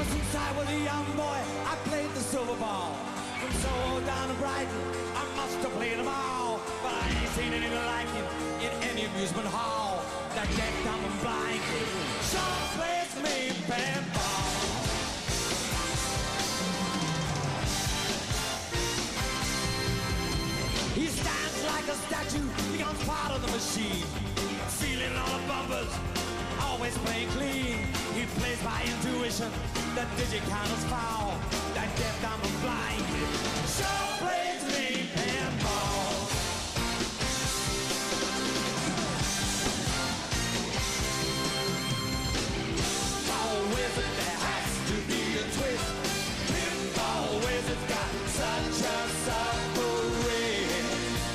Since I was a young boy, I played the silver ball. From Soho down to Brighton, I must have played them all. But I ain't seen anything like him in any amusement hall. That deaf, dumb and blind kid sure plays me pinball. He stands like a statue, becomes part of the machine. Feeling all the bumpers, always playing clean. He plays by intuition, the digit counters foul. That deaf, dumb and blind kid sure plays me pinball. Pinball wizard, there has to be a twist. Pinball wizard's got such a submarine.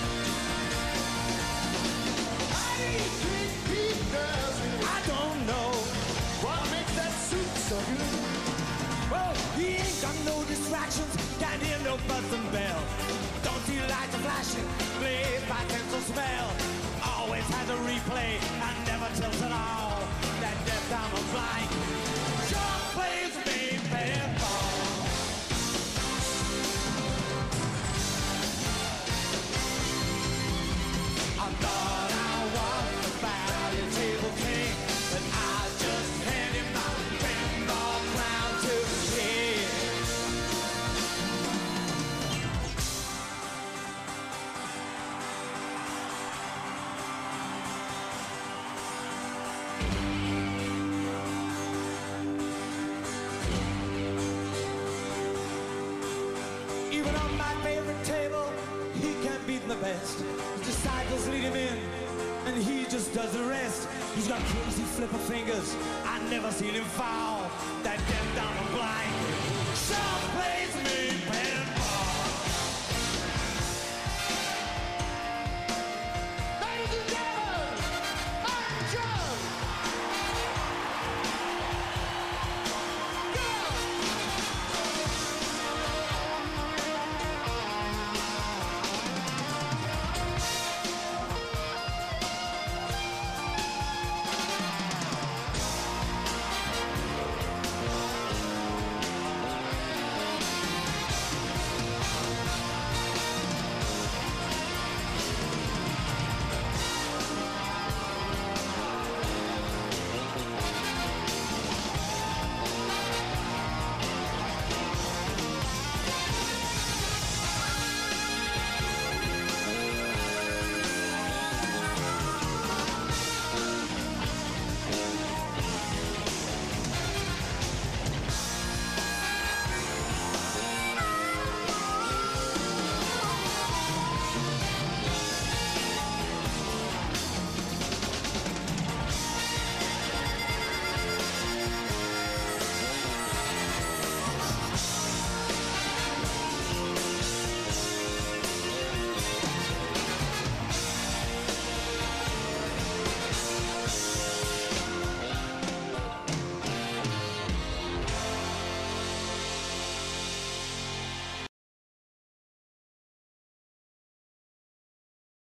I don't know what makes that suit so good. Well, he ain't got no distractions, can't hear no buzzing bell. Don't see lights flashing, plays by sense of smell. Always has a replay and never tilts at all. That deaf, dumb and blind sure plays me pinball. I thought I was the valuable king, but I just handed my pinball crown to the kid. Even on my favorite table, he can't beat the best. His disciples lead him in, and he just does the rest. He's got crazy flipper fingers, I never seen him foul. That deaf, dumb and blind